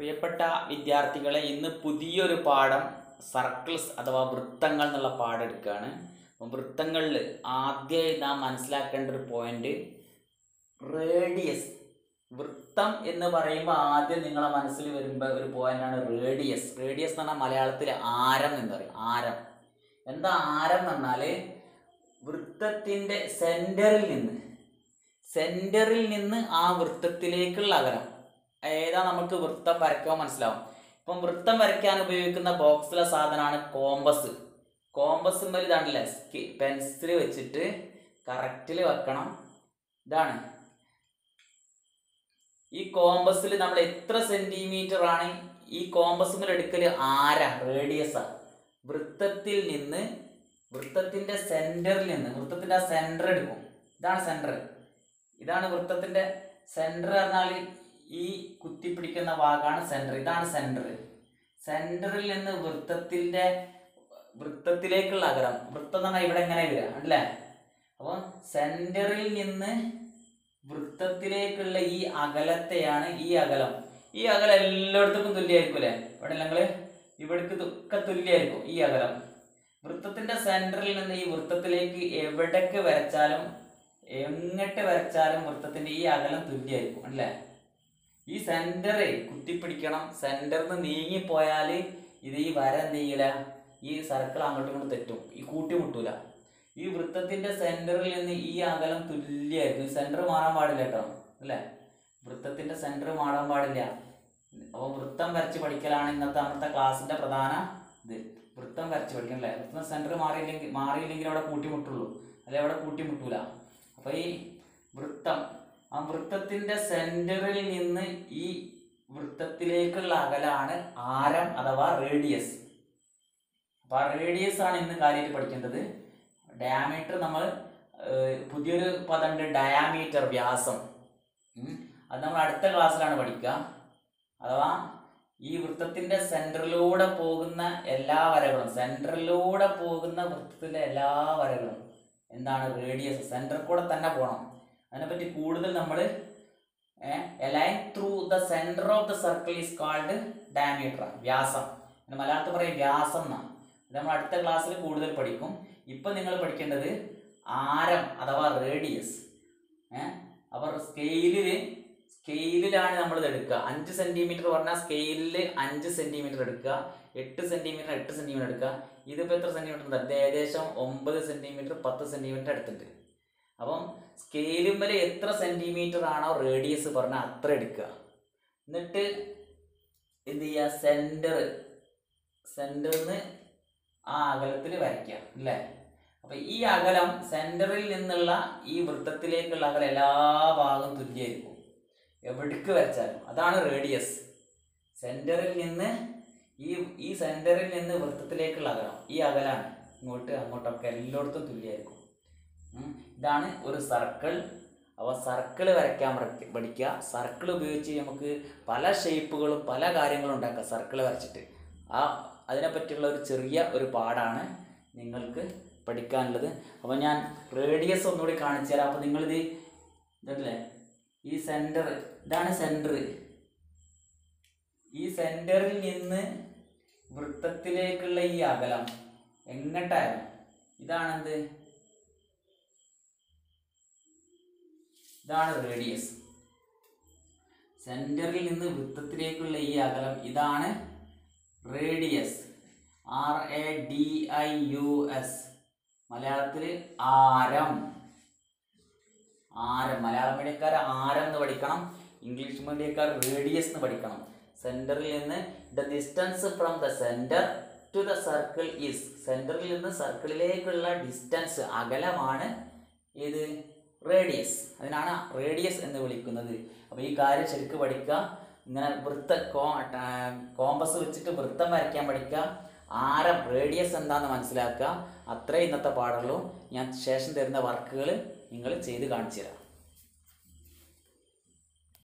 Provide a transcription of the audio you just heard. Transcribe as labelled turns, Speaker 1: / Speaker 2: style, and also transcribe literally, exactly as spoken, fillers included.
Speaker 1: പ്രിയപ്പെട്ട വിദ്യാർത്ഥികളെ, ഇന്ന് പുതിയൊരു പാഠം സർക്കിൾസ് അഥവാ വൃത്തങ്ങൾ എന്നുള്ള പാഠം എടുക്കുകയാണ്. അപ്പം വൃത്തങ്ങളിൽ ആദ്യമായി നാം മനസ്സിലാക്കേണ്ട ഒരു പോയിന്റ് റേഡിയസ്. വൃത്തം എന്ന് പറയുമ്പോൾ ആദ്യം നിങ്ങളെ മനസ്സിൽ വരുമ്പോൾ ഒരു പോയിന്റാണ് റേഡിയസ്. റേഡിയസ് എന്ന് പറഞ്ഞാൽ മലയാളത്തിൽ ആരം എന്ന് പറയും. ആരം എന്താ ആരം എന്ന് പറഞ്ഞാൽ വൃത്തത്തിൻ്റെ സെൻറ്ററിൽ നിന്ന് സെൻറ്ററിൽ നിന്ന് ആ വൃത്തത്തിലേക്കുള്ള അകലം. ഏതാ നമുക്ക് വൃത്തം വരയ്ക്കാൻ മനസ്സിലാവും. ഇപ്പം വൃത്തം വരയ്ക്കാൻ ഉപയോഗിക്കുന്ന ബോക്സിലെ സാധനമാണ് കോമ്പസ്. കോമ്പസ് മേൽ ഇതാണല്ലേ പെൻസിൽ വെച്ചിട്ട് കറക്റ്റിൽ വെക്കണം. ഇതാണ് ഈ കോമ്പസിൽ നമ്മൾ എത്ര സെന്റിമീറ്റർ ആണ് ഈ കോമ്പസ് മേൽ എടുക്കൽ? ആര റേഡിയസാ. വൃത്തത്തിൽ നിന്ന് വൃത്തത്തിന്റെ സെന്ററിൽ നിന്ന് വൃത്തത്തിന്റെ ആ സെന്റർ എടുക്കും. ഇതാണ് സെന്റർ. ഇതാണ് വൃത്തത്തിന്റെ സെന്റർ പറഞ്ഞാൽ ഈ കുത്തിപ്പിടിക്കുന്ന ഭാഗമാണ് സെന്റർ. ഇതാണ് സെന്റർ. സെന്ററിൽ നിന്ന് വൃത്തത്തിന്റെ വൃത്തത്തിലേക്കുള്ള അകലം. വൃത്തം എന്ന് പറഞ്ഞാൽ ഇവിടെ എങ്ങനെ വരിക അല്ലേ? അപ്പോൾ സെന്ററിൽ നിന്ന് വൃത്തത്തിലേക്കുള്ള ഈ അകലത്തെയാണ് ഈ അകലം. ഈ അകലം എല്ലായിടത്തും തുല്യമായിരിക്കും അല്ലേ? ഇവിടെ ഞങ്ങൾ ഇവിടേക്ക് ഒക്കെ തുല്യമായിരിക്കും ഈ അകലം. വൃത്തത്തിന്റെ സെന്ററിൽ നിന്ന് ഈ വൃത്തത്തിലേക്ക് എവിടേക്ക് വരച്ചാലും എങ്ങോട്ട് വരച്ചാലും വൃത്തത്തിന്റെ ഈ അകലം തുല്യമായിരിക്കും അല്ലേ? ഈ സെന്ററ് കുത്തിപ്പിടിക്കണം. സെന്ററിൽ നിന്ന് നീങ്ങിപ്പോയാൽ ഇത് ഈ വര എന്ത് ചെയ്യില്ല, ഈ സർക്കിൾ അങ്ങോട്ടും ഇങ്ങോട്ടും തെറ്റും, ഈ കൂട്ടിമുട്ടൂല. ഈ വൃത്തത്തിന്റെ സെന്ററിൽ നിന്ന് ഈ അകലം തുല്യമായിരിക്കും. സെന്റർ മാറാൻ പാടില്ല കേട്ടോ അല്ലേ? വൃത്തത്തിന്റെ സെന്റർ മാറാൻ പാടില്ല. അപ്പോൾ വൃത്തം വരച്ച് പഠിക്കലാണ് ഇന്നത്തെ നമ്മുടെ ക്ലാസ്സിന്റെ പ്രധാന ഇത്. വൃത്തം വരച്ച് പഠിക്കണം അല്ലേ? വൃത്തം സെന്റർ മാറിയില്ലെങ്കിൽ മാറിയില്ലെങ്കിൽ അവിടെ കൂട്ടിമുട്ടുള്ളൂ, അല്ലെ അവിടെ കൂട്ടിമുട്ടൂല. അപ്പൊ ഈ വൃത്തം ആ വൃത്തത്തിന്റെ സെന്ററിൽ നിന്ന് ഈ വൃത്തത്തിലേക്കുള്ള അകലാണ് ആരം അഥവാ റേഡിയസ്. അപ്പൊ ആ റേഡിയസ് ആണ് ഇന്ന് കാര്യമായിട്ട് പഠിക്കേണ്ടത്. ഡയാമീറ്റർ നമ്മൾ പുതിയൊരു പദമുണ്ട്, ഡയാമീറ്റർ വ്യാസം. അത് നമ്മൾ അടുത്ത ക്ലാസ്സിലാണ് പഠിക്കുക. അഥവാ ഈ വൃത്തത്തിന്റെ സെന്ററിലൂടെ പോകുന്ന എല്ലാ വരകളും സെന്ററിലൂടെ പോകുന്ന വൃത്തത്തിലെ എല്ലാ വരകളും എന്താണ് റേഡിയസ്. സെന്ററിൽ കൂടെ തന്നെ പോകണം. അതിനെപ്പറ്റി കൂടുതൽ നമ്മൾ a line through the centre of the circle is called diameter, വ്യാസം. മലയാളത്തിൽ പറയും വ്യാസം എന്നാണ്. ഇത് നമ്മൾ അടുത്ത ക്ലാസ്സിൽ കൂടുതൽ പഠിക്കും. ഇപ്പം നിങ്ങൾ പഠിക്കേണ്ടത് ആരം അഥവാ റേഡിയസ്. ഏഹ് അപ്പോൾ സ്കെയിലിൽ സ്കെയിലിലാണ് നമ്മളിത് എടുക്കുക. അഞ്ച് സെന്റിമീറ്റർ പറഞ്ഞാൽ സ്കെയിലിൽ അഞ്ച് സെന്റിമീറ്റർ എടുക്കുക. എട്ട് സെന്റിമീറ്റർ എട്ട് സെന്റിമീറ്റർ എടുക്കുക. ഇതിപ്പോൾ എത്ര സെന്റിമീറ്റർ ഉണ്ട്? അത് ഏകദേശം ഒമ്പത് സെന്റിമീറ്റർ പത്ത് സെന്റിമീറ്റർ എടുത്തിട്ടുണ്ട്. അപ്പം സ്കെയിലുമ്മൽ എത്ര സെന്റിമീറ്റർ ആണോ റേഡിയസ് പറഞ്ഞാൽ അത്ര എടുക്കുക. എന്നിട്ട് എന്ത് ചെയ്യുക? സെന്റർ സെന്ററിൽ നിന്ന് ആ അകലത്തിൽ വരയ്ക്കുക അല്ലേ? അപ്പം ഈ അകലം സെന്ററിൽ നിന്നുള്ള ഈ വൃത്തത്തിലേക്കുള്ള അകലം എല്ലാ ഭാഗവും തുല്യമായിരിക്കും എവിടേക്ക് വരച്ചാലും. അതാണ് റേഡിയസ്. സെന്ററിൽ നിന്ന് ഈ ഈ സെന്ററിൽ നിന്ന് വൃത്തത്തിലേക്കുള്ള അകലം, ഈ അകലാണ് ഇങ്ങോട്ട് അങ്ങോട്ടൊക്കെ എല്ലായിടത്തും തുല്യമായിരിക്കും. ഇതാണ് ഒരു സർക്കിൾ. അപ്പോൾ സർക്കിൾ വരയ്ക്കാൻ പഠിക്കുക. സർക്കിൾ ഉപയോഗിച്ച് നമുക്ക് പല ഷേപ്പുകളും പല കാര്യങ്ങളും ഉണ്ടാക്കാം സർക്കിൾ വരച്ചിട്ട്. ആ അതിനെപ്പറ്റിയുള്ള ഒരു ചെറിയ ഒരു പാഠമാണ് നിങ്ങൾക്ക് പഠിക്കാനുള്ളത്. അപ്പോൾ ഞാൻ റേഡിയസ് ഒന്നുകൂടി കാണിച്ചു തരാം. അപ്പോൾ നിങ്ങളിത് ഇതല്ലേ ഈ സെൻറ്റർ, ഇതാണ് സെൻറ്റർ. ഈ സെൻറ്ററിൽ നിന്ന് വൃത്തത്തിലേക്കുള്ള ഈ അകലം എങ്ങോട്ടായാലും ഇതാണെന്ത്? ഇതാണ് റേഡിയസ്. സെൻറ്ററിൽ നിന്ന് വൃത്തത്തിലേക്കുള്ള ഈ അകലം ഇതാണ് radius. R A D I U S. മലയാളത്തിൽ ആരം. ആരം മലയാളം മീഡിയക്കാർ ആരം എന്ന് പഠിക്കണം. ഇംഗ്ലീഷ് മീഡിയക്കാർ റേഡിയസ് എന്ന് പഠിക്കണം. സെന്ററിൽ നിന്ന് the distance from the centre to the circle is. സെന്ററിൽ നിന്ന് സർക്കിളിലേക്കുള്ള ഡിസ്റ്റൻസ് അകലമാണ് ഏത്? റേഡിയസ്. അതിനാണ് റേഡിയസ് എന്ന് വിളിക്കുന്നത്. അപ്പോൾ ഈ കാര്യം ശരിക്കും പഠിക്കുക. ഇങ്ങനെ വൃത്ത കോ കോമ്പസ് വെച്ചിട്ട് വൃത്തം വരയ്ക്കാൻ പഠിക്കുക. ആരം റേഡിയസ് എന്താണെന്ന് മനസ്സിലാക്കുക. അത്രേ ഇന്നത്തെ പാടുള്ളൂ. ഞാൻ ശേഷം തരുന്ന വർക്കുകൾ നിങ്ങൾ ചെയ്ത് കാണിച്ചു തരാം.